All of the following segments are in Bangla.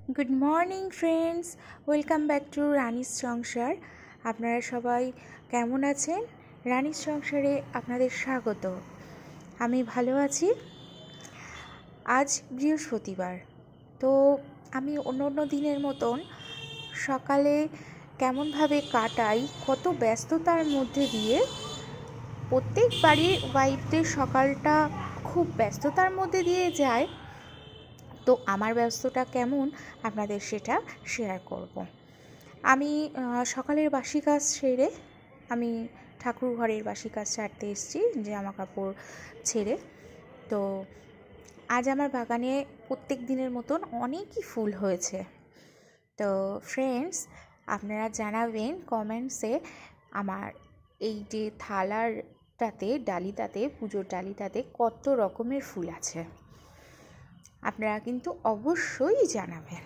Good morning friends, welcome back to Rani's Sansar. আপনারা সবাই কেমন আছেন? রানিস সংসারে আপনাদের স্বাগত। আমি ভালো আছি। আজ বৃহস্পতিবার, তো আমি অন্য দিনের মতন সকালে কেমনভাবে কাটাই, কত ব্যস্ততার মধ্যে দিয়ে। প্রত্যেক বাড়ির ওয়াইফদের সকালটা খুব ব্যস্ততার মধ্যে দিয়ে যায়, তো আমার ব্যস্ততা কেমন আপনাদের সেটা শেয়ার করব। আমি সকালের বাসি কাজ সেরে আমি ঠাকুর ঘরের বাসি কাজ ছাড়তে এসেছি, জামা কাপড় ছেড়ে। তো আজ আমার বাগানে প্রত্যেক দিনের মতন অনেকই ফুল হয়েছে। তো ফ্রেন্ডস, আপনারা জানাবেন কমেন্টসে আমার এই যে থালারটাতে, ডালিটাতে, পুজোর ডালিটাতে কত রকমের ফুল আছে। আপনারা কিন্তু অবশ্যই জানাবেন।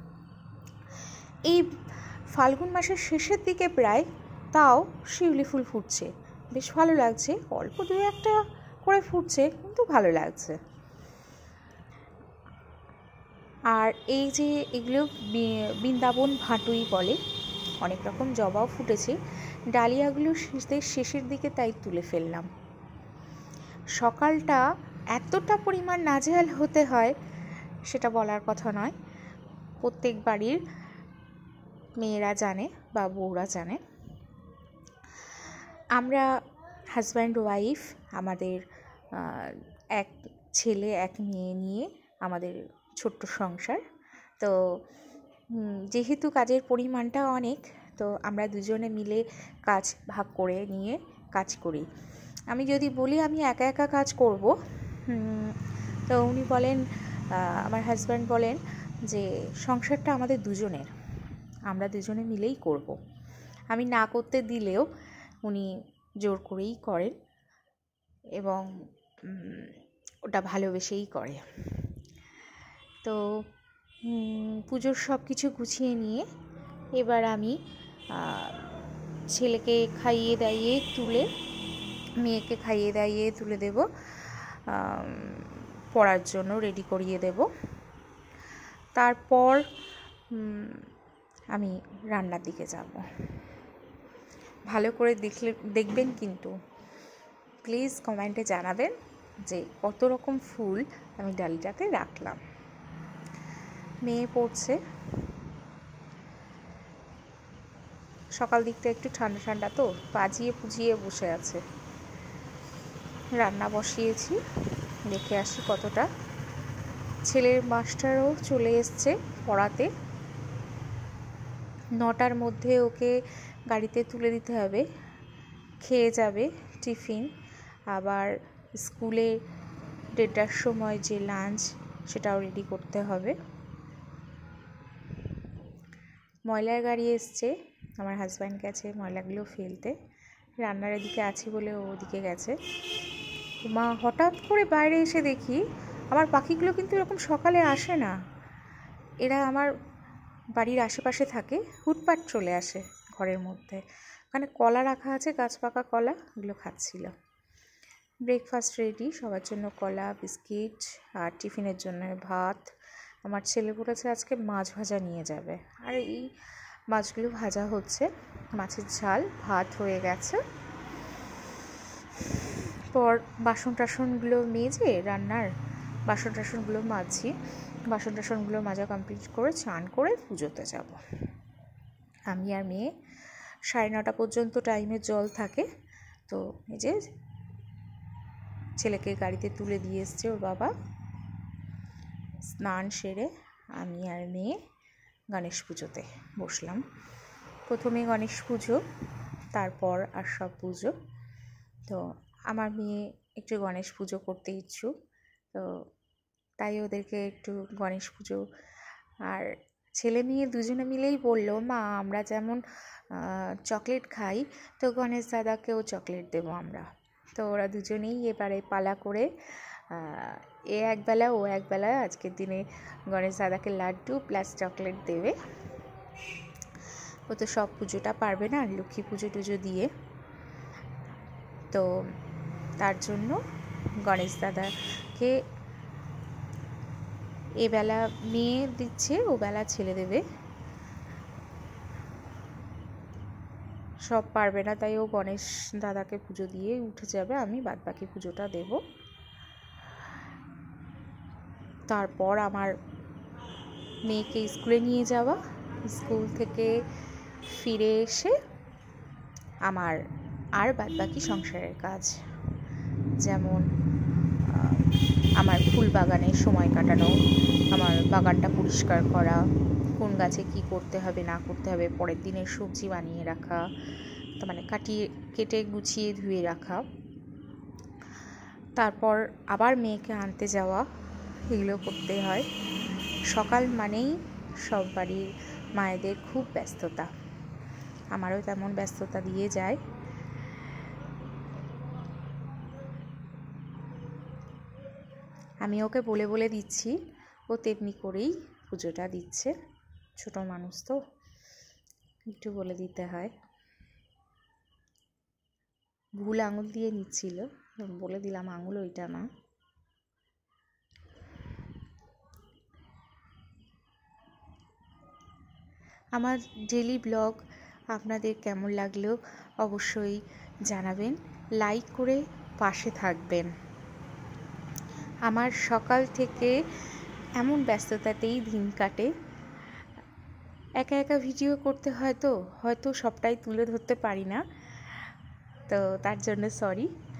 এই ফাল্গুন মাসের শেষের দিকে প্রায়, তাও শিউলি ফুল ফুটছে, বেশ ভালো লাগছে। অল্প দু একটা করে ফুটছে, কিন্তু ভালো লাগছে। আর এই যে এগুলো বৃন্দাবন ভাটুই বলে, অনেক রকম জবাও ফুটেছে। ডালিয়াগুলো শেষের দিকে তাই তুলে ফেললাম। সকালটা এতটা পরিমাণ নাজেহাল হতে হয় সেটা বলার কথা নয়। প্রত্যেক বাড়ির মেয়েরা জানে বা বউরা জানে। আমরা হাজব্যান্ড ওয়াইফ, আমাদের এক ছেলে এক মেয়ে নিয়ে আমাদের ছোট্ট সংসার। তো যেহেতু কাজের পরিমাণটা অনেক, তো আমরা দুজনে মিলে কাজ ভাগ করে নিয়ে কাজ করি। আমি যদি বলি আমি একা একা কাজ করব, তো উনি বলেন, আমার হাজব্যান্ড বলেন যে সংসারটা আমাদের দুজনের, আমরা দুজনে মিলেই করব। আমি না করতে দিলেও উনি জোর করেই করেন এবং ওটা ভালোবেসেই করে। তো পুজোর সব কিছু গুছিয়ে নিয়ে এবার আমি ছেলেকে খাইয়ে দাইয়ে তুলে, মেয়েকে খাইয়ে দাইয়ে তুলে দেব, পড়ার জন্য রেডি করিয়ে দেব। তারপর আমি রান্নার দিকে যাব। ভালো করে দেখবেন কিন্তু, প্লিজ কমেন্টে জানাবেন যে কত রকম ফুল আমি ডালিটাতে রাখলাম। মেয়ে পড়ছে, সকাল দিকটা একটু ঠান্ডা ঠান্ডা, তো পাজিয়ে পুজিয়ে বসে আছে। রান্না বসিয়েছি, দেখে আসি কতটা। ছেলের মাস্টারও চলে এসছে পড়াতে। 9টার মধ্যে ওকে গাড়িতে তুলে দিতে হবে, খেয়ে যাবে টিফিন। আবার স্কুলে 1:30টার সময় যে লাঞ্চ, সেটাও রেডি করতে হবে। ময়লার গাড়ি এসছে, আমার হাজব্যান্ড গেছে ময়লাগুলো ফেলতে। রান্নার এদিকে আছি বলে ও ওদিকে গেছে। মা হঠাৎ করে বাইরে এসে দেখি আমার পাখিগুলো কিন্তু এরকম সকালে আসে না। এরা আমার বাড়ির আশেপাশে থাকে, হুটপাট চলে আসে ঘরের মধ্যে। ওখানে কলা রাখা আছে, গাছ পাকা কলা, ওগুলো খাচ্ছিল। ব্রেকফাস্ট রেডি, সবার জন্য কলা, বিস্কিট, আর টিফিনের জন্য ভাত। আমার ছেলে বলেছে আজকে মাছ ভাজা নিয়ে যাবে, আর এই মাছগুলো ভাজা হচ্ছে। মাছের ঝাল, ভাত হয়ে গেছে। পর বাসন টাসনগুলো মেজে, রান্নার বাসন টাসনগুলো মাজছি। বাসন টাসনগুলো মাজা কমপ্লিট করে চান করে পুজোতে যাব। আমি আর মেয়ে 9:30 পর্যন্ত টাইমের জল থাকে। তো এই যে ছেলেকে গাড়িতে তুলে দিয়ে এসছে ওর বাবা। স্নান সেরে আমি আর মেয়ে গণেশ পুজোতে বসলাম। প্রথমে গণেশ পুজো, তারপর আর সব পুজো। তো আমার মেয়ে একটু গণেশ পুজো করতে ইচ্ছুক, তো তাই ওদেরকে একটু গণেশ পুজো। আর ছেলে মেয়ে দুজনে মিলেই বলল, মা আমরা যেমন চকলেট খাই, তো গণেশ দাদাকেও চকলেট দেবো আমরা। তো ওরা দুজনেই এবারে পালা করে এ একবেলা ও একবেলা আজকের দিনে গণেশ দাদাকে লাড্ডু প্লাস চকলেট দেবে। ও তো সব পুজোটা পারবে না লক্ষ্মী পুজো টুজো দিয়ে, তো তার জন্য গণেশ দাদাকে এবেলা মেয়ে দিচ্ছে, ও বেলা ছেলে দেবে। সব পারবে না, তাই ও গণেশ দাদাকে পুজো দিয়ে উঠে যাবে, আমি বাদবাকি পুজোটা দেব। তারপর আমার মেয়েকে স্কুলে নিয়ে যাওয়া, স্কুল থেকে ফিরে এসে আমার আর বাদবাকি সংসারের কাজ, যেমন আমার ফুল বাগানে সময় কাটানো, আমার বাগানটা পরিষ্কার করা, কোন গাছে কি করতে হবে না করতে হবে, পরের দিনের সবজি বানিয়ে রাখা, তার মানে কেটে গুছিয়ে ধুয়ে রাখা, তারপর আবার মেয়েকে আনতে যাওয়া, এগুলো করতে হয়। সকাল মানেই সব বাড়ির মায়েদের খুব ব্যস্ততা, আমারও তেমন ব্যস্ততা দিয়ে যায়। আমি ওকে বলে বলে দিচ্ছি, ও তেমনি করেই পুজোটা দিচ্ছে। ছোট মানুষ তো, একটু বলে দিতে হয়। ভুল আঙুল দিয়ে নিচ্ছিল, বলে দিলাম আঙুল ওইটা না। আমার ডেলি ব্লগ আপনাদের কেমন লাগলো অবশ্যই জানাবেন, লাইক করে পাশে থাকবেন। আমার সকাল থেকে এমন ব্যস্ততাতেই দিন কাটে, একা একা ভিডিও করতে হয়তো সবটাই তুলে ধরতে পারি না, তো তার জন্য সরি।